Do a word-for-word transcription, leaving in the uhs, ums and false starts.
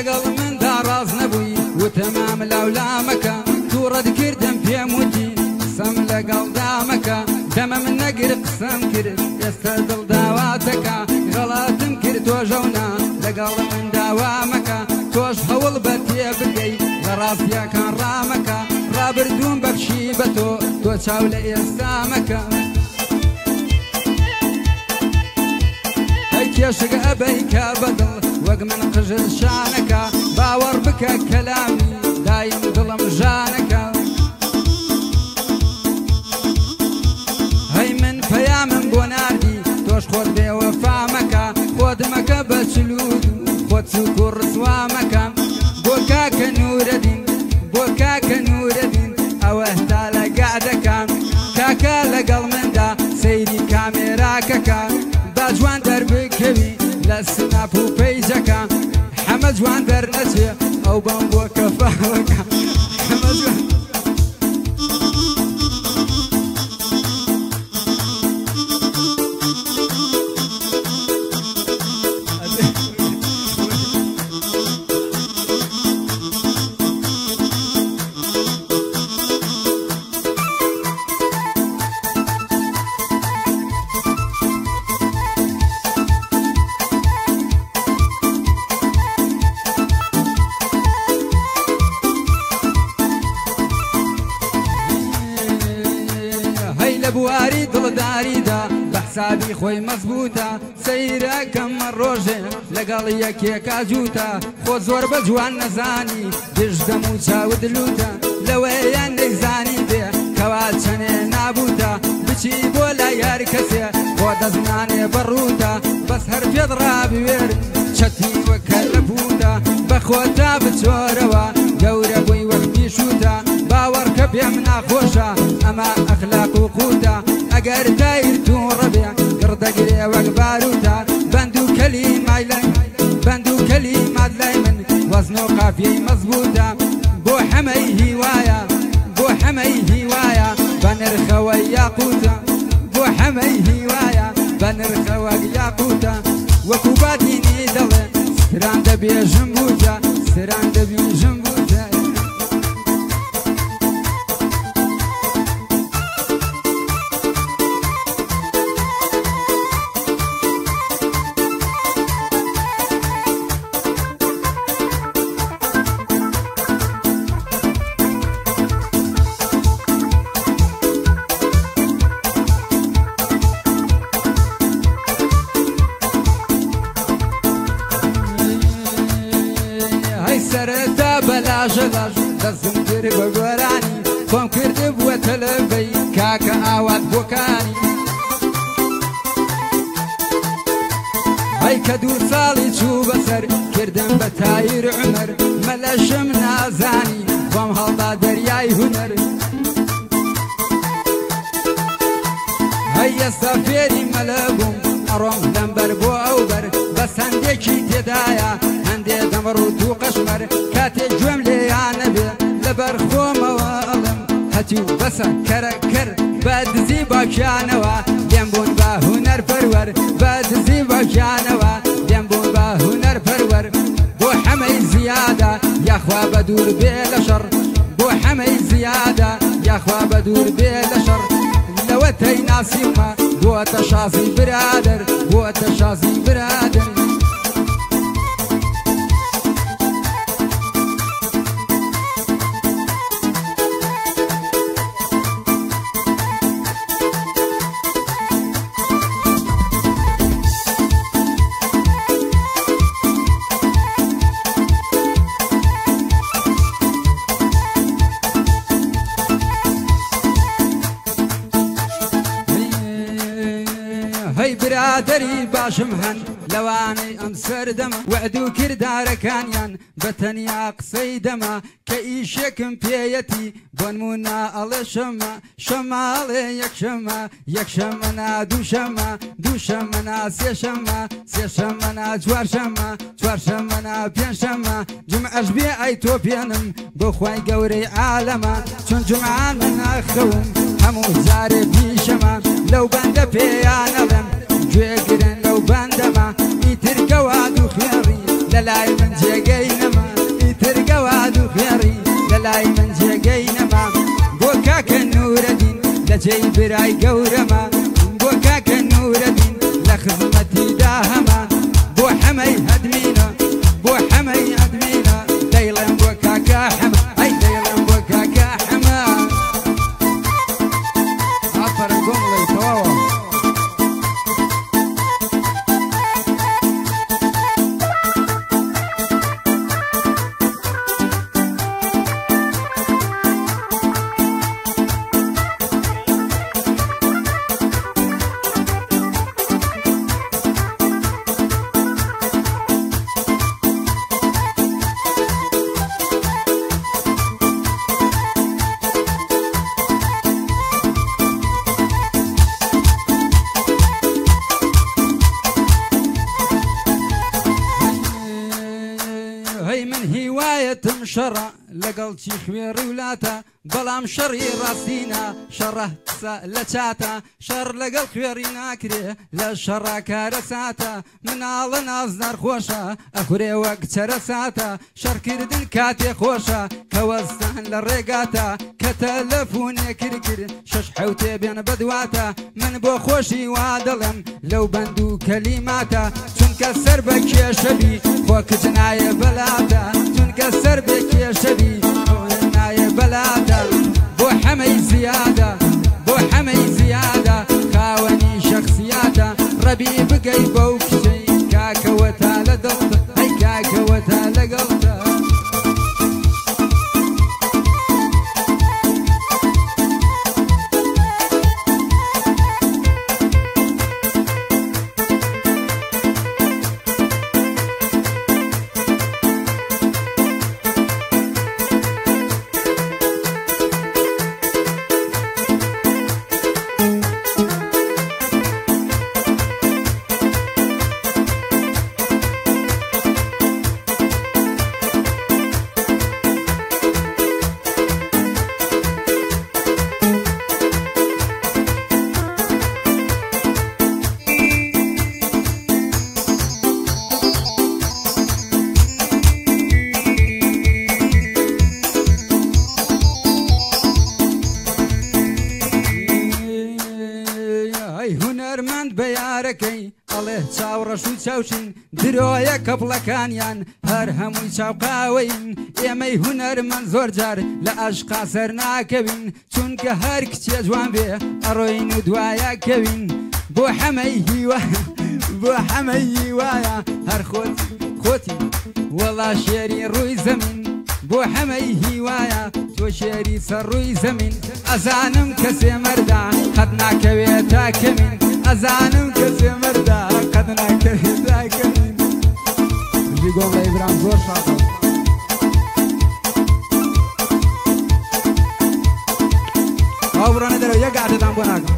لەگەڵ مندا ڕاز نەبووی وتەمام لاولامەکە توو ڕەتکردم پێم وتی قسەم لەگەڵدا مەکە دەمە من نەگر قسەم کرد ئێستا دڵداواتەکە غەڵاتم کرد تۆژەونا لەگەڵ من داوا مەکە تۆش هەوڵ بە تێ بگەی لە ڕاستیەکان ڕامەکە ڕابردووم بەخشی بە تۆ تۆ چاو لە ئێستا مەکە ئەی کێشک ئەبەی کە بەدڵ وەک من قژل شانەکە باوەڕ بکە کەلامی دایم دڵم ژانەکە هەی من پەیامم بۆ ناردی تۆش خۆت بێوەفا مەکە خۆت مەکە بە چلود خۆت سووک و ڕسوا مەکە بۆ کاکە نورەدین بۆ کاکە نورەدین ئەوە هەتا لەگا دەکەم کاکە لەگەڵ مندا سەیری کامێراکەکە با جوان دەربکەوی لە سناپ و پەیجەکە حەمە جوان دەرنەچێ ئەو بەم بۆ کەفاوەکە حەمە جوان بواری دڵداریدا بە حسابی خۆی مەزبووتە سەیرەکەم مە ڕۆژێ لەگەڵ یەکێکا جووتە خۆ زۆر بە جوان نەزانی دژدەم و چاود لوتە لەوەیان نەیزانی بێ کەوا چەنێ نابووتە بچی بۆ لای هەر کەسێ خۆ دەزمانێ بەڕووتە بەس هەر پێت ڕابوێر چەتی وەکە لە بووتە بە خۆتا بچۆرەوە گەورە بووی وەختی شووتە باوەڕکە پێم ناخۆشە ئەمە ئەخلاق و قوتە ئەگەر دایر تووڕە بێ گڕدەگرێ وەک باروتە بەند و کەلیمای لای بەند و کەلیمات لای من وەزن و قافیەی مەزبووتە بۆ حەمەی هیوایە بۆ حەمەی هیوایە بە نرخەوەی یاقوتە بۆ حەمەی هیوایە بە نرخەوەک یاقوتە وەکو بادینی دەڵێ ستران دەبێژم بووتە ستران دەبیژم بووتە سەرەتا بەلاژەلاژ دەستم کرد بە گۆرانی خۆم کرد بووەتە لەبەی کاکە ئاوات بۆکانی هەی کە دوو ساڵی چوو بەسەر کردم بە تایر عومەر مەلەشم نازانی بۆم هەڵدا دەریای هونەر هەی ئێستا فێری مەلە بووم ئەڕۆم لەمبەر بۆ ئەوبەر بەس هەندێکی تێدایە هەندێ دەمەڕوت و قەشمەر کاتێک گوێم لێیانە بێ لەبەر خۆمەوە ئەڵم هەتیو بەسە کەرەکەر بە دزی باکیانەوە لێم بوون بە هونەر پەروەر بە دزی باکیانەوە لێم بوون بە هونەر پەروەر بۆ حەمەی زیادە یاخوا بە دوور بێ لە شەڕ بۆ حەمەی زیادە یاخوا بە دوور بێ لە شەڕ لەوە تەی ناسیمە بۆتە شازی برادەر بۆتە شازی برادەر هەی برادەری باشم هەن لەوانەی ئەم سەردەمە وعد و کردارەکانیان بە تەنیا قسەی دەما کە ئیشێکم پێیەتی بۆ نمونا ئەڵێ شەمە شەماڵێ یەکشەمە یەکشەمەنا دووشەمە دووشەمەنا سێشەمە سێشەمەنا چوارشەمە چوارشەمەنا پێنجشەمە جومعەش بێ ئەی تۆ پێنم بۆ خوای گەورەی عالەمە چون جومعان من ناخەوم هەموو جارێ پیشەمە لەو بەندە پێیانەڵێم گوێگرن لەو بەندەمە ئیتر کەوا دوو خوێڕی لەلای من جێگەی نەما جێی برای گەورەمە بۆ کاکە نورەدین لە خزمەتی داهەمە بۆ حەمەی هەدمینە بۆ حەمەی هەدمینە دەیڵێم بۆ کاکە حەمە ئەی دەیڵێم بۆ کاکە حەمە ئافەرن گۆمڵی تەواوە هیوایەتم شەڕە لەگەڵ چی خوێڕی وڵاتە بەڵام شەڕی ڕاستینە شەڕە قسە لە چاتە شەڕ لەگەڵ خوێڕی ناکرێ لە شەڕا کارە ساتە مناڵە نازدار خۆشە ئەخورێ وەک چەرە ساتە شەڕکردن کاتێ خۆشە کە وەستان لە ڕێگاتە کە تەلەفۆنێ کرد شەش حەوتێ بێن بەدواتە من بۆ خۆشی وا دەڵێم لەو بەند و کەلیماتە چونکە سەر بە کێشەبی خۆ کچ نایە بەلاتە چونکە سەر بێ کێشەبی نایە بەلاتە بۆ حەمەی زیادە بۆ حەمەی زیادە خاوەنی شەخسیاتە ڕەبی بگەی بەو کچەی کاکەوەتە لە دڵتە ئەی کاکەوەتە لەگەڵتە هونەرمەند بە یارەکەی ئەڵێ چاوڕەش و چاوچین درۆیە کەپڵەکانیان هەر هەمووی چاوقاوەین ئێمەی هونەرمەند زۆر جار لە ئەشقا سەر ناکەوین چونکە هەر کچێ جوان بێ ئەڕۆین و دوایە کەوین بۆ حەمەی هیوە بۆ حەمەی هیوایە هەر خۆت خۆتی وەڵا شێری ڕووی زەمین بۆ حەمەی هیوایە تۆ شێری سەر ڕووی زەمین ئەزانم کەسێ مەردا قەت ناکەوێت تا کەمین ئەزانم کەسێ مەردا قەت ناکەوێت تا کەمین ژی گۆڵە ئیبرام زۆر شادە ئەو بڕۆنە دەرەوە یەک گاتێتان بۆ ناکەم